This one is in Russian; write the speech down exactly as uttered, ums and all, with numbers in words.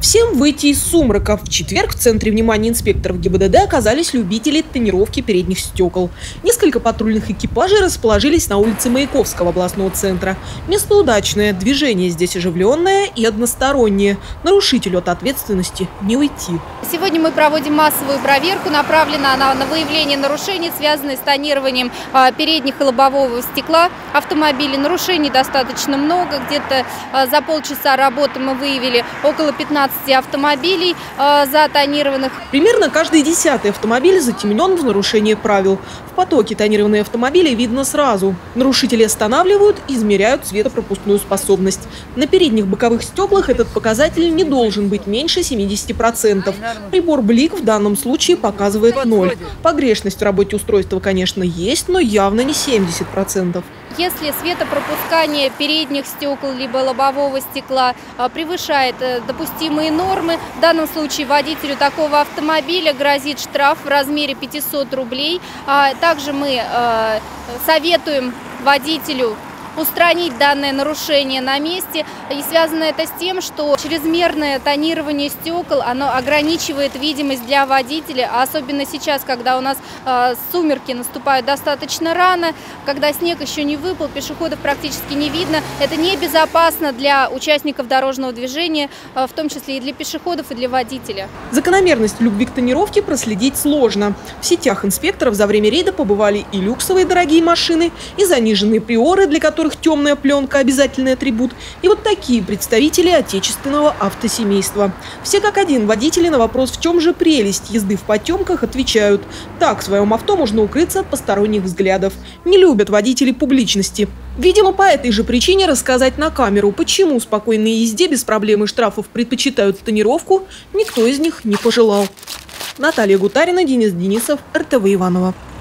Всем выйти из сумрака. В четверг в центре внимания инспекторов ГИБДД оказались любители тонировки передних стекол. Несколько патрульных экипажей расположились на улице Маяковского областного центра. Место удачное, движение здесь оживленное и одностороннее. Нарушителю от ответственности не уйти. Сегодня мы проводим массовую проверку, направленную на, на выявление нарушений, связанных с тонированием а, передних и лобового стекла автомобилей. Нарушений достаточно много. Где-то а, за полчаса работы мы выявили около пятнадцати автомобилей э, затонированных. Примерно каждый десятый автомобиль затемнен в нарушении правил. В потоке тонированные автомобили видно сразу. Нарушители останавливают и измеряют светопропускную способность. На передних боковых стеклах этот показатель не должен быть меньше семидесяти процентов. Прибор Блик в данном случае показывает ноль. Погрешность в работе устройства, конечно, есть, но явно не семьдесят процентов. Если светопропускание передних стекол либо лобового стекла превышает допустимые нормы, в данном случае водителю такого автомобиля грозит штраф в размере пятисот рублей. Также мы советуем водителю устранить данное нарушение на месте. И связано это с тем, что чрезмерное тонирование стекол, оно ограничивает видимость для водителя, а особенно сейчас, когда у нас э, сумерки наступают достаточно рано, когда снег еще не выпал, пешеходов практически не видно. Это небезопасно для участников дорожного движения, э, в том числе и для пешеходов, и для водителя. Закономерность любви к тонировке проследить сложно. В сетях инспекторов за время рейда побывали и люксовые дорогие машины, и заниженные приоры, для которых темная пленка – обязательный атрибут, и вот такие представители отечественного автосемейства. Все как один водители на вопрос, в чем же прелесть езды в потемках, отвечают: так в своем авто можно укрыться от посторонних взглядов. Не любят водители публичности. Видимо, по этой же причине рассказать на камеру, почему спокойной езде без проблем и штрафов предпочитают тонировку, никто из них не пожелал. Наталья Гутарина, Денис Денисов, эр тэ вэ Иваново.